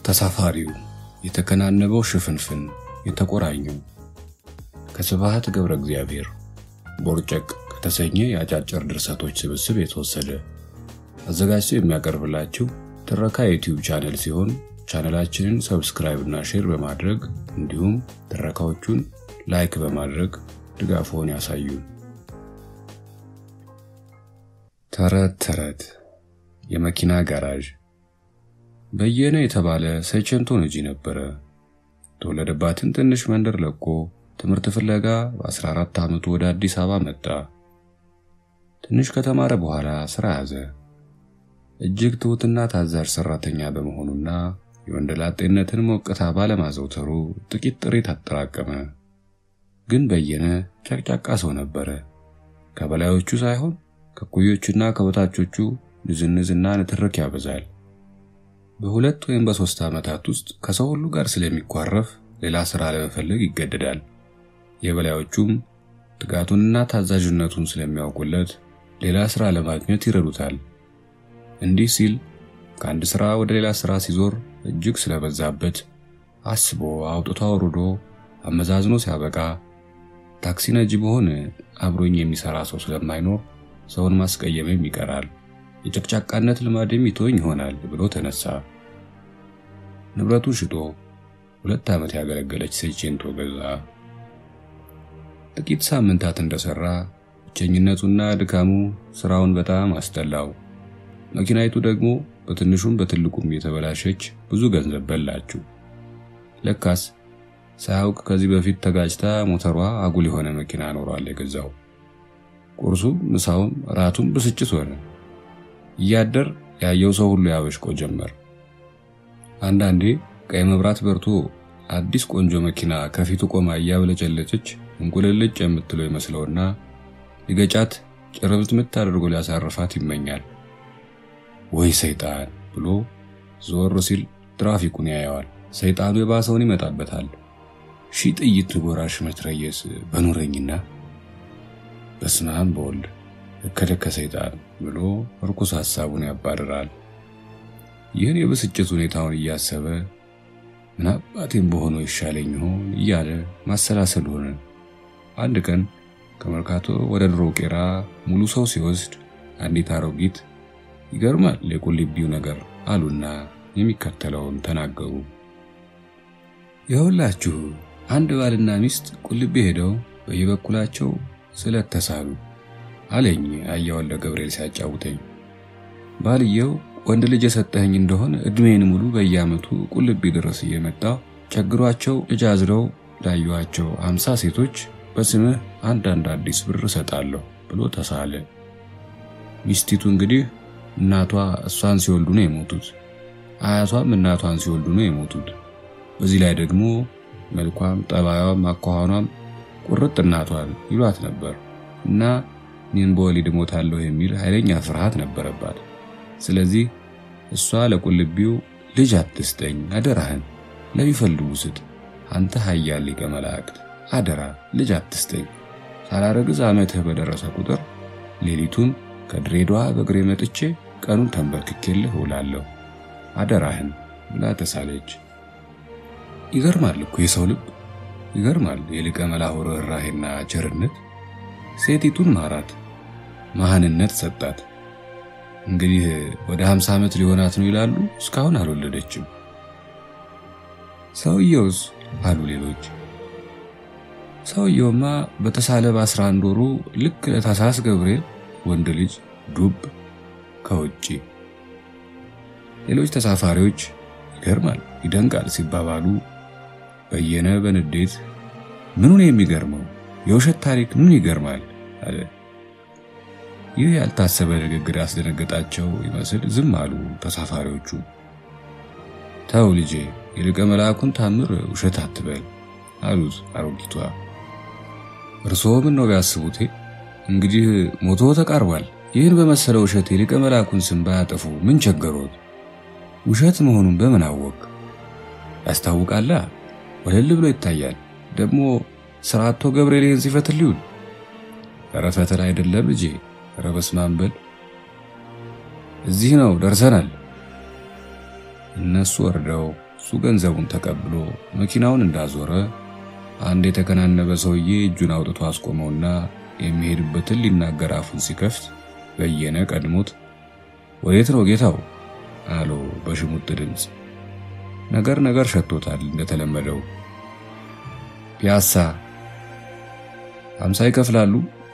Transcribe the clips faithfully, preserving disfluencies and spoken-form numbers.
ተሳፋሪው የተከናነበው ሽፍንፍን የተቆራኘው ከስብሐት ገብረ እግዚአብሔር ቦርጨቅ ከተሰኘ የአጫጭር ድርሰቶች ስብስብ የተወሰደ አዘጋጅቶ የሚያቀርብላችሁ ትረካ ዩቲዩብ ቻናል ሲሆን ቻናላችንን ሰብስክራይብ እና ሼር በማድረግ እንዲሁም ትረካዎቹን ላይክ በማድረግ ድጋፎን ያሳዩ። ተረት ተረት የመኪና ጋራዥ በየነ የተባለ ሰይቸንቶ ልጅ ነበረ። ተወለደባትን ትንሽ መንደር ለቆ ትምህርት ፍለጋ በ14 ዓመቱ ወደ አዲስ አበባ መጣ። ትንሽ ከተማረ በኋላ ስራ ያዘ። እጅግ ትሁትና ታዛዥ ሰራተኛ በመሆኑና የወንደላጤነትን ሞቅታ ባለማዘውተሩ ጥቂት ጥሪት አጠራቀመ። ግን በየነ ጨቅጫቃ ሰው ነበረ። ከበላዮቹ ሳይሆን ከኩዮቹና ከበታቾቹ ንዝንዝና ንትርክ ያበዛል። በሁለት ወይም በሶስት ዓመታት ውስጥ ከሰው ሁሉ ጋር ስለሚቋረፍ ሌላ ስራ ለመፈለግ ይገደዳል። የበላዮቹም ትጋቱንና ታዛዥነቱን ስለሚያውቁለት ሌላ ስራ ለማግኘት ይረዱታል። እንዲህ ሲል ከአንድ ስራ ወደ ሌላ ስራ ሲዞር እጅግ ስለበዛበት አስቦ አውጥቶ አውርዶ አመዛዝኖ ሲያበቃ ታክሲ ነጂ በሆነ አብሮኝ የሚሰራ ሰው ስለማይኖር ሰውን ማስቀየምም ይቀራል፣ የጨቅጫቃነት ልማድም ይተወኝ ይሆናል ብሎ ተነሳ። ንብረቱን ሽጦ ሁለት ዓመት ያገለገለች ሰይቸንቶ ገዛ። ጥቂት ሳምንታት እንደሰራ ብቸኝነቱና ድካሙ ስራውን በጣም አስጠላው። መኪናይቱ ደግሞ በትንሹም በትልቁም የተበላሸች ብዙ ገንዘብ በላችሁ። ለካስ ሳያውቅ ከዚህ በፊት ተጋጭታ ሞተሯ አጉል የሆነ መኪና ኖሯል የገዛው። ቁርሱም ምሳውም ራቱም ብስጭት ሆነ። እያደር ያየው ሰው ሁሉ ያበሽቆ ጀመር። አንዳንዴ ቀይ መብራት በርቶ አዲስ ቆንጆ መኪና ከፊቱ ቆማ ያብለጨለጨች እንቁልልጭ የምትለው ይመስለውና ሊገጫት ጭርብት ምታደርጎ ሊያሳርፋት ይመኛል። ወይ ሰይጣን ብሎ ዞር ሲል ትራፊኩን ያያዋል። ሰይጣኑ የባሰውን ይመጣበታል። ሺ ጥይት ጎራሽ መትረየስ በኖረኝና በስማም በወልድ እከደከ ሰይጣን ብሎ ርኩስ ሐሳቡን ያባረራል። ይህን የብስጭት ሁኔታውን እያሰበ ምናባቴም በሆነው ይሻለኝ ሆን እያለ ማሰላሰል ሆነ። አንድ ቀን ከመርካቶ ወደ ድሮ ቄራ ሙሉ ሰው ሲወስድ አንዲት አሮጊት ይገርማል ለቁልቢው ነገር አሉና የሚከተለውን ተናገሩ። ይኸውላችሁ አንድ ባልና ሚስት ቁልቢ ሄደው በየበኩላቸው ስለተሳሉ አለኝ አያወልደ ገብርኤል ሲያጫውተኝ። ባልየው ወንድ ልጅ የሰጠኝ እንደሆነ እድሜን ሙሉ በየአመቱ ቁልቢ ድረስ እየመጣ ቸግሯቸው ልጅ አዝረው ላዩዋቸው ሃምሳ ሴቶች በስምህ አንዳንድ አዲስ ብር ሰጣለሁ ብሎ ተሳለ። ሚስቲቱ እንግዲህ እናቷ እሷን ሲወልዱ ነው የሞቱት፣ አያቷም እናቷን ሲወልዱ ነው የሞቱት። በዚህ ላይ ደግሞ መልኳም ጠባያዋም አኳኋኗም ቁርጥ እናቷን ይሏት ነበር እና እኔን በወሊድ ሞታለሁ የሚል ኃይለኛ ፍርሃት ነበረባት። ስለዚህ እሷ ለቁልቢው ልጅ አትስጠኝ አደራህን ለሚፈልጉ ስጥ፣ አንተ ኃያል ሊቀ መላእክት አደራ ልጅ አትስጠኝ፣ ሳላረግዝ ዓመትህ በደረሰ ቁጥር ሌሊቱን ከድሬዳዋ በእግሬ መጥቼ ቀኑን ተንበርክኬልህ እውላለሁ አደራህን ብላ ተሳለች። ይገርማል እኮ የሰው ልብ፣ ይገርማል የሊቀ መላእክት ርኅራኄና ቸርነት። ሴቲቱን ማራት፣ መሃንነት ሰጣት። እንግዲህ ወደ ሃምሳ ዓመት ሊሆናት ነው ይላሉ፣ እስካሁን አልወለደችም። ሰውየውስ አሉ ሌሎች። ሰውየውማ በተሳለ በ11 ወሩ ልክ ለታሳስ ገብርኤል ወንድ ልጅ ዱብ ከውጪ። ሌሎች ተሳፋሪዎች ይገርማል ይደንቃል ሲባባሉ በየነ በንዴት ምኑ ነው የሚገርመው? የውሸት ታሪክ ምን ይገርማል አለ። ይህ ያልታሰበ ንግግር ያስደነገጣቸው ይመስል ዝም አሉ ተሳፋሪዎቹ። ተው ልጄ የሊቀ መላእክቱን ታምር ውሸት አትበል አሉት አሮጊቷ። እርስዎ ምን ነው ያስቡት? እንግዲህ ሞቶ ተቃርቧል። ይህን በመሰለው ውሸት የሊቀ መላእክቱን ስም ባያጠፉ ምን ቸገሮት? ውሸት መሆኑን በምን አወቅ? ያስታውቃላ፣ ወለል ብሎ ይታያል። ደግሞ ስራቶ ገብርኤልን ሲፈትልዩ ረፈተል አይደለም ልጄ፣ ረበስማን በል። እዚህ ነው ደርሰናል። እነሱ ወርደው እሱ ገንዘቡን ተቀብሎ መኪናውን እንዳዞረ አንድ የተከናነበ ሰውዬ እጁን አውጥቶ አስቆመውና የሚሄድበትን ሊናገር አፉን ሲከፍት በየነ ቀድሞት ወዴት ነው ጌታው አለው በሽሙጥ ድምጽ። ነገር ነገር ሸቶታል እንደተለመደው። ፒያሳ ሃምሳ ይከፍላሉ።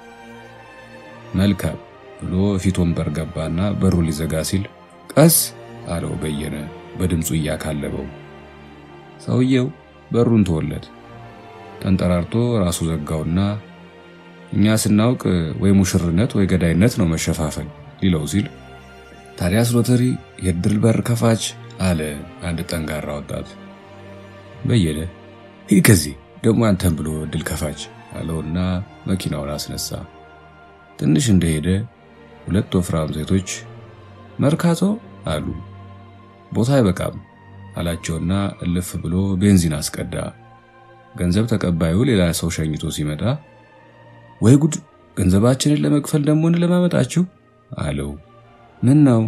መልካም ብሎ ፊት ወንበር ገባና በሩ ሊዘጋ ሲል ቀስ አለው በየነ በድምጹ እያካለበው። ሰውየው በሩን ተወለደ። ተንጠራርቶ ራሱ ዘጋውና እኛ ስናውቅ ወይ ሙሽርነት ወይ ገዳይነት ነው መሸፋፈል ሊለው ሲል ታዲያስ ሎተሪ የድል በር ከፋች አለ አንድ ጠንጋራ ወጣት። በየነ ሂድ ከዚህ ደግሞ አንተም ብሎ ድል ከፋች አለውና መኪናውን አስነሳ። ትንሽ እንደሄደ ሁለት ወፍራም ሴቶች መርካቶ አሉ። ቦታ አይበቃም አላቸውና እልፍ ብሎ ቤንዚን አስቀዳ። ገንዘብ ተቀባዩ ሌላ ሰው ሸኝቶ ሲመጣ ወይ ጉድ ገንዘባችንን ለመክፈል ደሞ እንለማመጣችሁ አለው። ምን ነው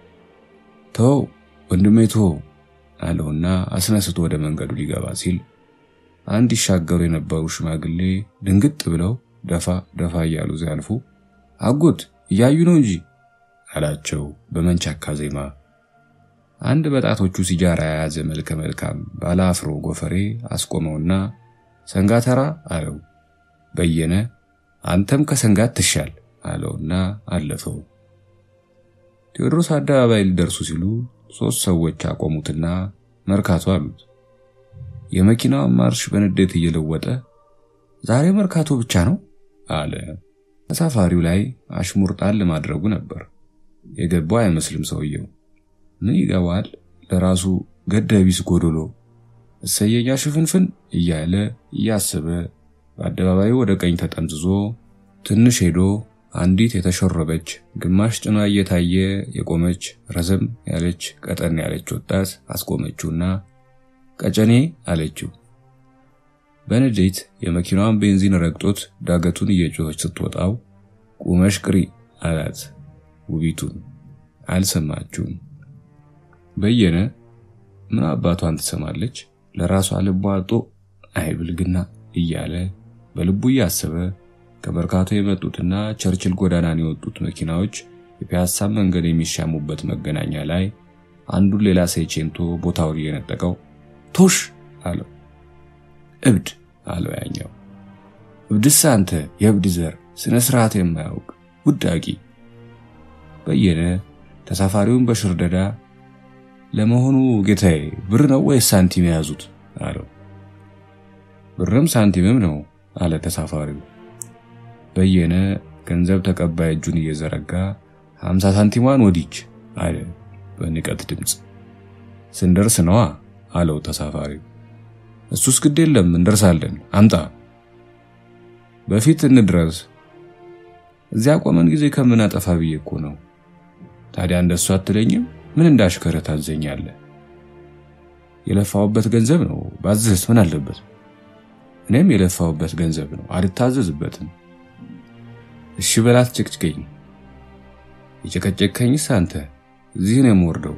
ተው ወንድሜ ተው አለውና አስነስቶ ወደ መንገዱ ሊገባ ሲል አንድ ይሻገሩ የነበሩ ሽማግሌ ድንግጥ ብለው ደፋ ደፋ እያሉ ሲያልፉ አጎት እያዩ ነው እንጂ አላቸው በመንቻካ ዜማ። አንድ በጣቶቹ ሲጃራ ያዘ መልከ መልካም ባለ አፍሮ ጎፈሬ አስቆመውና ሰንጋተራ አለው። በየነ አንተም ከሰንጋት ትሻል አለውና አለፈው። ቴዎድሮስ አደባባይ ሊደርሱ ሲሉ ሶስት ሰዎች አቆሙትና መርካቶ አሉት። የመኪናው ማርሽ በንዴት እየለወጠ ዛሬ መርካቶ ብቻ ነው አለ። ተሳፋሪው ላይ አሽሙር ጣል ማድረጉ ነበር። የገባው አይመስልም ሰውየው። ምን ይገባል ለራሱ ገደቢስ ጎዶሎ እሰየኛ ሽፍንፍን እያለ እያሰበ በአደባባዩ ወደ ቀኝ ተጠምዝዞ ትንሽ ሄዶ አንዲት የተሸረበች ግማሽ ጭኗ እየታየ የቆመች ረዘም ያለች ቀጠን ያለች ወጣት አስቆመችውና ቀጨኔ አለችው። በንዴት የመኪናውን ቤንዚን ረግጦት ዳገቱን እየጮኸች ስትወጣው ቁመሽ ቅሪ አላት ውቢቱን። አልሰማችውም። በየነ ምን አባቷን ትሰማለች ለራሷ ልቧጦ አይብልግና እያለ በልቡ ያሰበ ከበርካቶ የመጡትና ቸርችል ጎዳናን የወጡት መኪናዎች የፒያሳ መንገድ የሚሻሙበት መገናኛ ላይ አንዱን ሌላ ሰይቼንቶ ቦታውን እየነጠቀው ቶሽ አለው። እብድ አለው ያኛው። እብድስ አንተ የእብድ ዘር ስነ ስርዓት የማያውቅ ውዳቂ። በየነ ተሳፋሪውን በሽርደዳ ለመሆኑ ጌታዬ ብር ነው ወይስ ሳንቲም ያዙት አለው። ብርም ሳንቲምም ነው አለ ተሳፋሪው። በየነ ገንዘብ ተቀባይ እጁን እየዘረጋ ሃምሳ ሳንቲሟን ወዲች አለ በንቀት ድምጽ። ስንደርስ ነዋ አለው ተሳፋሪው። እሱስ ግድ የለም እንደርሳለን አምጣ። በፊት እንድረስ እዚያ ቆመን ጊዜ ከምን አጠፋ ብዬ እኮ ነው። ታዲያ እንደሱ አትለኝም? ምን እንዳሽከረ ታዘኛለህ? የለፋውበት ገንዘብ ነው ባዝስ ምን አለበት? እኔም የለፋውበት ገንዘብ ነው አልታዘዝበትም። እሺ በላት ጭቅጭቀኝ። የጨቀጨቀኝስ አንተ እዚህ ነው የምወርደው።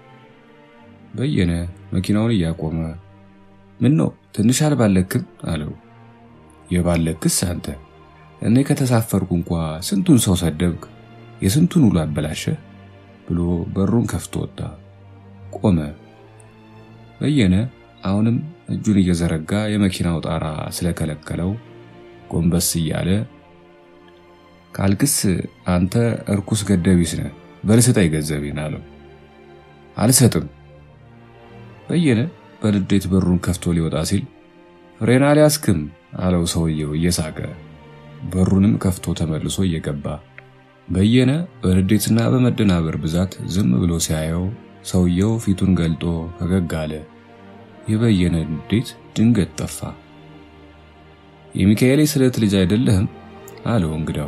በየነ መኪናውን እያቆመ ምን ነው ትንሽ አልባለክም አለው። የባለክስ አንተ እኔ ከተሳፈርኩ እንኳን ስንቱን ሰው ሰደብክ የስንቱን ውሎ አበላሸ ብሎ በሩን ከፍቶ ወጣ። ቆመ። በየነ አሁንም እጁን እየዘረጋ የመኪናው ጣራ ስለከለከለው ጎንበስ እያለ ካልክስ አንተ እርኩስ ገደቢስ ነህ በልስጠይ ገንዘቤን አለው። አልሰጥም። በየነ በንዴት በሩን ከፍቶ ሊወጣ ሲል ፍሬን አልያዝክም አለው ሰውየው እየሳቀ። በሩንም ከፍቶ ተመልሶ እየገባ በየነ በንዴትና በመደናበር ብዛት ዝም ብሎ ሲያየው ሰውየው ፊቱን ገልጦ ፈገግ አለ። የበየነ ንዴት ድንገት ጠፋ። የሚካኤል ስለት ልጅ አይደለህም አለው እንግዳው።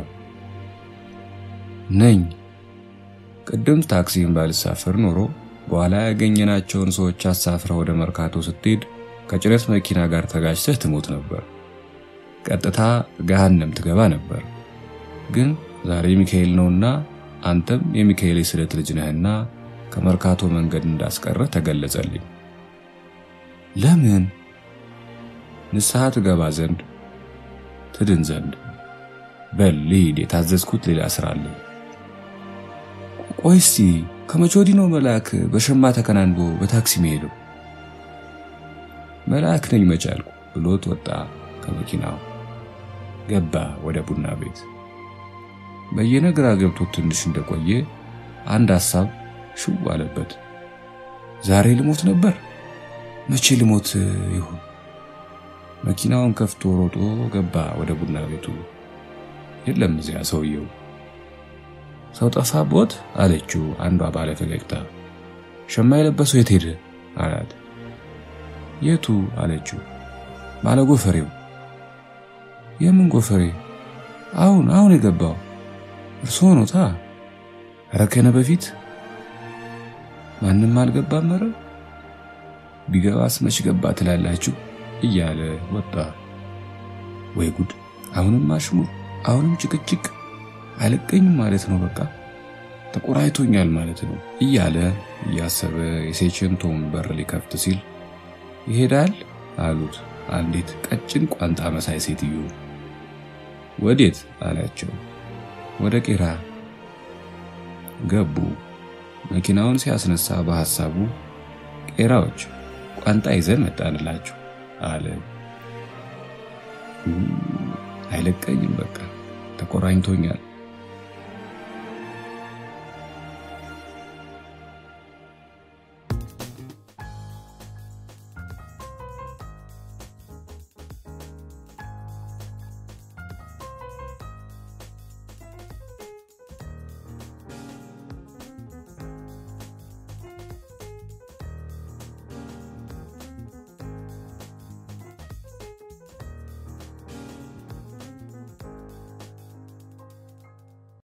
ነኝ። ቅድም ታክሲን ባልሳፈር ኖሮ በኋላ ያገኘናቸውን ሰዎች አሳፍረው ወደ መርካቶ ስትሄድ ከጭነት መኪና ጋር ተጋጭተህ ትሞት ነበር። ቀጥታ ገሃነም ትገባ ነበር። ግን ዛሬ ሚካኤል ነውና አንተም የሚካኤል ስለት ልጅ ነህና ከመርካቶ መንገድ እንዳስቀረ ተገለጸልኝ። ለምን? ንስሐ ትገባ ዘንድ ትድን ዘንድ። በል ልሂድ፣ የታዘዝኩት ሌላ ስራ አለ። ቆይ እስቲ ከመቼ ወዲህ ነው መልአክ በሸማ ተከናንቦ በታክሲ መሄደው? መልአክ ነኝ መቻልኩ ብሎት ወጣ ከመኪናው። ገባ ወደ ቡና ቤት። በየነገራ ገብቶት ትንሽ እንደቆየ አንድ ሐሳብ ሽው አለበት። ዛሬ ልሞት ነበር? መቼ ልሞት ይሆን? መኪናውን ከፍቶ ሮጦ ገባ ወደ ቡና ቤቱ። የለም እዚያ ሰውየው። ሰው ጠፋቦት አለችው አንዷ ባለ ፈገግታ። ሸማ የለበሰው የት ሄደ አላት። የቱ አለችው። ባለ ጎፈሬው። የምን ጎፈሬ? አሁን አሁን የገባው እርሶ ኖታ? ረከነ በፊት ማንንም አልገባም። መረ ቢገባስ መች ገባ ትላላችሁ እያለ ወጣ። ወይ ጉድ! አሁንም አሽሙር፣ አሁንም ጭቅጭቅ። አለቀኝም ማለት ነው፣ በቃ ተቆራይቶኛል ማለት ነው እያለ እያሰበ የሴቸንቶን በር ሊከፍት ሲል ይሄዳል አሉት አንዲት ቀጭን ቋንጣ መሳይ ሴትዮ። ወዴት አላቸው። ወደ ቄራ። ገቡ። መኪናውን ሲያስነሳ በሐሳቡ ቄራዎች ቋንጣ ይዘን መጣንላችሁ አለ። አይለቀኝም፣ በቃ ተቆራኝቶኛል